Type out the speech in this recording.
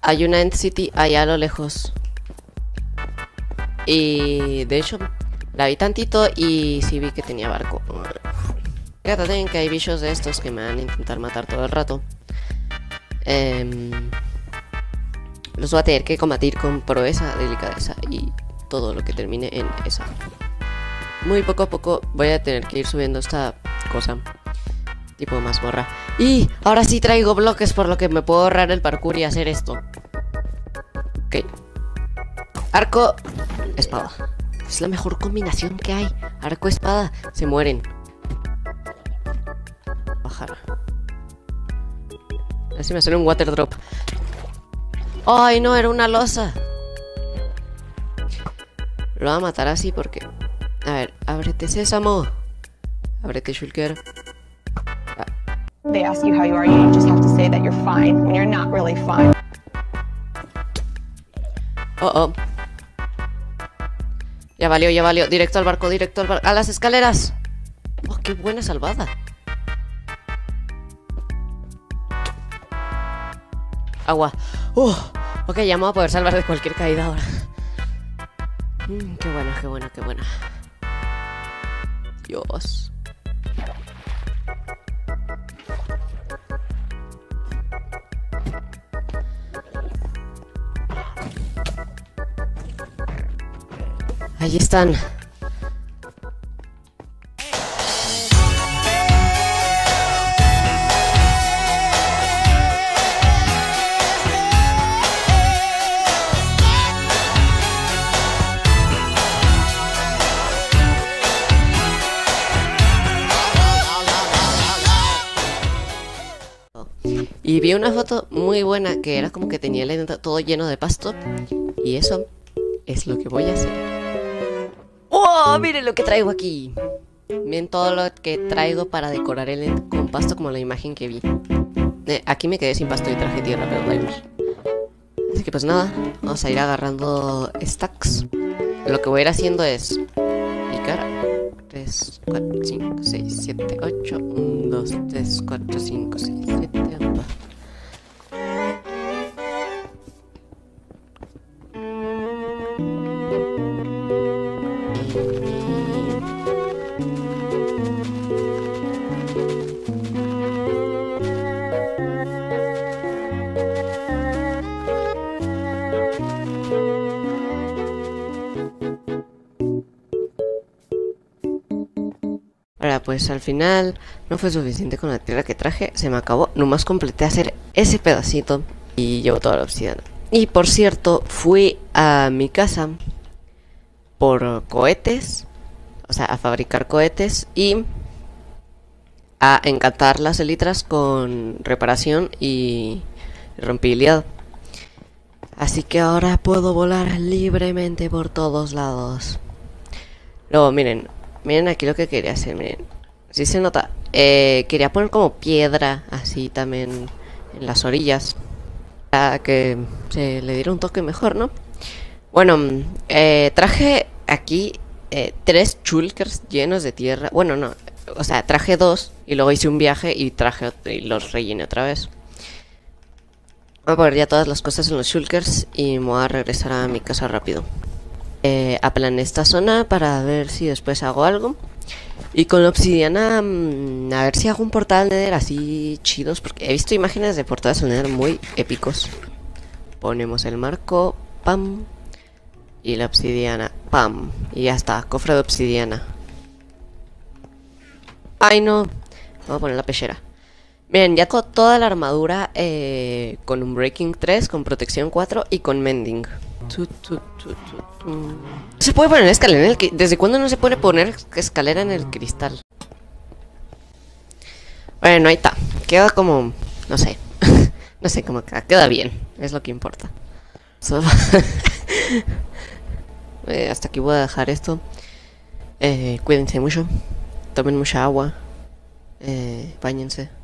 hay una End City allá a lo lejos. Y de hecho, la vi tantito y sí vi que tenía barco. Fíjate que hay bichos de estos que me van a intentar matar todo el rato. Los voy a tener que combatir con proeza, delicadeza y todo lo que termine en esa. Muy poco a poco voy a tener que ir subiendo esta cosa. Tipo mazmorra. Y ahora sí traigo bloques, por lo que me puedo ahorrar el parkour y hacer esto. Ok. Arco, espada. Es la mejor combinación que hay. Arco, espada, se mueren. Bajar. Así me sale un water drop. ¡Ay, no! Era una losa. Lo voy a matar así porque... A ver, ábrete, sésamo. Ábrete, shulker. They ask you how you are, you just have to say that you're fine when you're not really fine. Oh. Ya valió. Directo al barco, a las escaleras. Oh, qué buena salvada. Agua. Ok, ya me voy a poder salvar de cualquier caída ahora. Qué buena. Dios. Ahí están. Y vi una foto muy buena que era como que tenía el todo lleno de pasto. Y eso es lo que voy a hacer. ¡Oh! Miren lo que traigo aquí. Miren todo lo que traigo para decorar el end con pasto, como la imagen que vi. Aquí me quedé sin pasto y traje tierra, pero da igual. Así que pues nada, vamos a ir agarrando stacks. Lo que voy a ir haciendo es picar 3, 4, 5, 6, 7, 8 1, 2, 3, 4, 5, 6, 7 Ahora pues al final no fue suficiente con la tierra que traje, se me acabó, nomás completé hacer ese pedacito y llevo toda la obsidiana. Y por cierto, fui a mi casa por cohetes, o sea, a fabricar cohetes y a encantar las elitras con reparación y rompibilidad. Así que ahora puedo volar libremente por todos lados. Luego miren aquí lo que quería hacer, miren. Si se nota, quería poner como piedra así también en las orillas, para que se le diera un toque mejor, ¿no? Bueno, traje aquí 3 shulkers llenos de tierra. Bueno, no, o sea, traje 2 y luego hice un viaje y los rellené otra vez. Voy a poner ya todas las cosas en los shulkers y me voy a regresar a mi casa rápido. Aplané esta zona para ver si después hago algo. Y con la obsidiana, a ver si hago un portal Nether así chidos, porque he visto imágenes de portales Nether muy épicos. Ponemos el marco, pam. Y la obsidiana, pam. Y ya está, cofre de obsidiana. Ay no, voy a poner la pechera. Miren, ya con toda la armadura con un Breaking 3, con protección 4 y con Mending. ¿Se puede poner escalera en el ¿Desde cuándo no se puede poner escalera en el cristal? Bueno, ahí está. Queda como... no sé. No sé cómo queda bien. Es lo que importa. Hasta aquí voy a dejar esto. Cuídense mucho. Tomen mucha agua. Báñense.